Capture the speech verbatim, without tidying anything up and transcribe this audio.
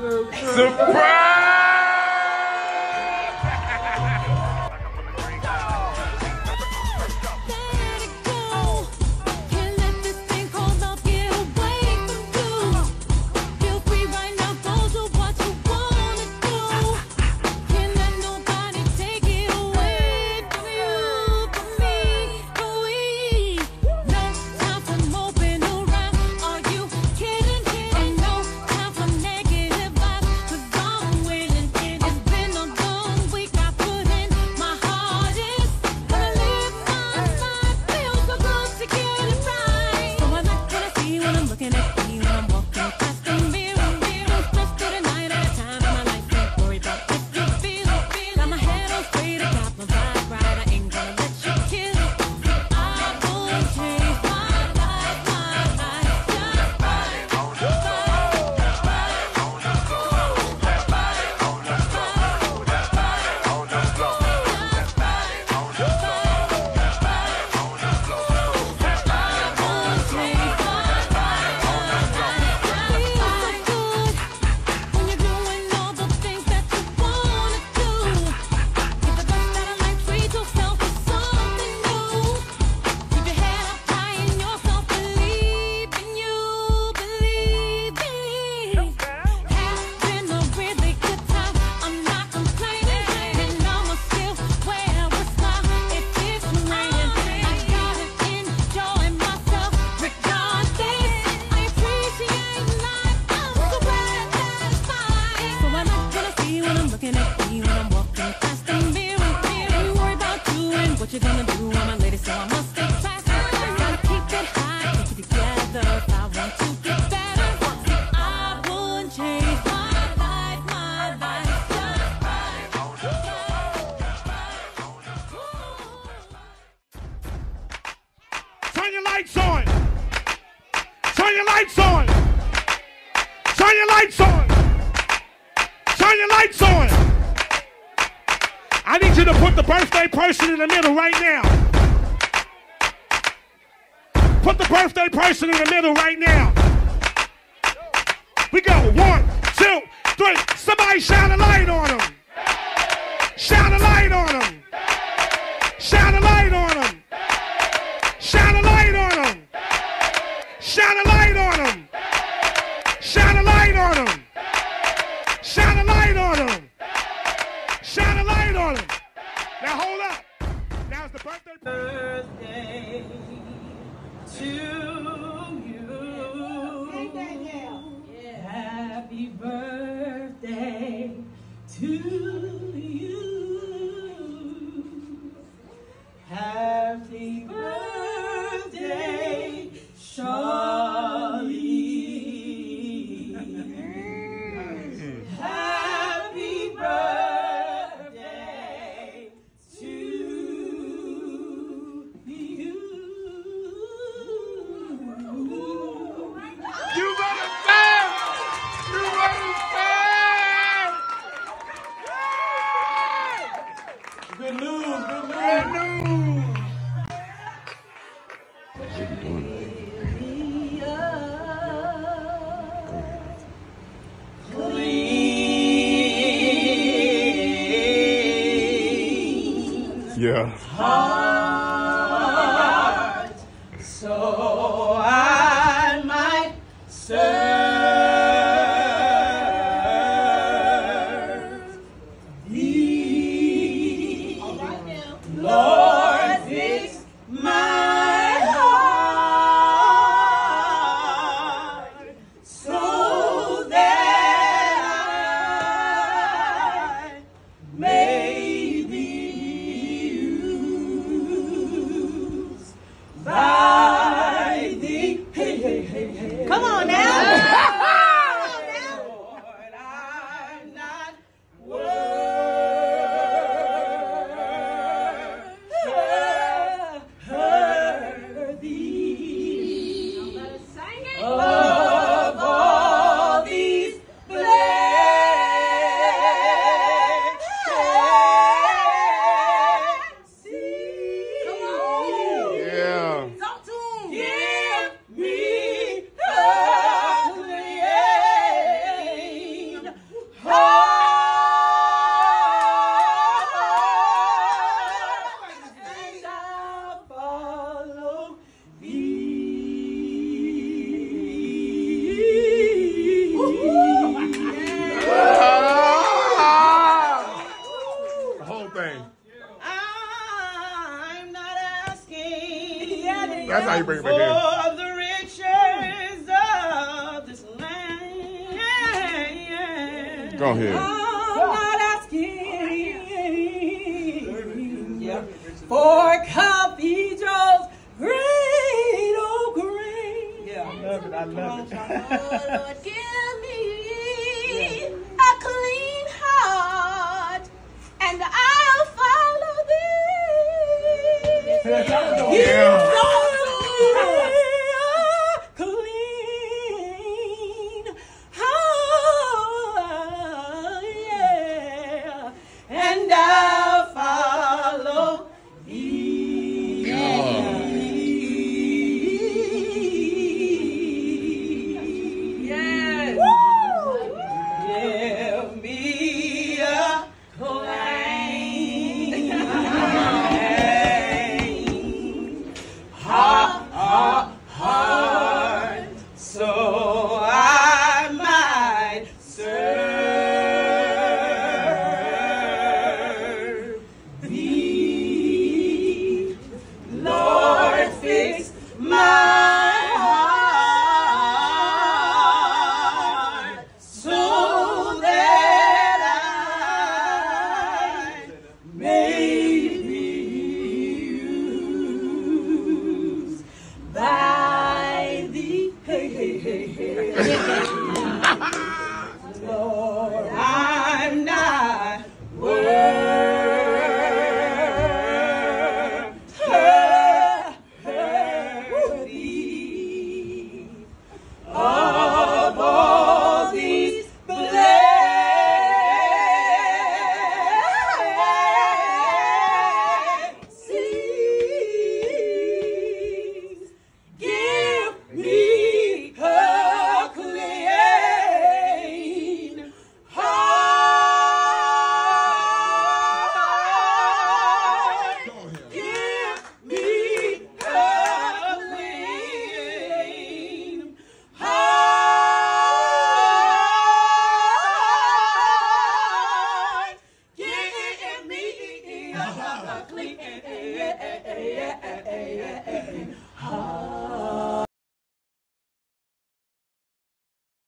Surprise! Turn your lights on. Turn your lights on. Turn your lights on. Turn your lights on. I need you to put the birthday person in the middle right now. Put the birthday person in the middle right now. We go. One, two, three. Somebody shine a light on them. Shine a light on them. Shine a light on them. Shine a light on them. Shine a light on them. Shine a light on them. Shine a light on them. Shine a light on them. Now hold up. Now it's the birthday. Birthday to you. Happy birthday to you. Happy birthday, Charlie. Happy birthday to you. You better stand! You better stand! Good news, good news. Good news. That's how you bring it for back in. the riches of this land. Go ahead. I'm not asking yeah, for cathedrals, great, oh great. Yeah, I love it. I love it. Oh Lord, give me a clean heart, and I'll follow thee. Yeah.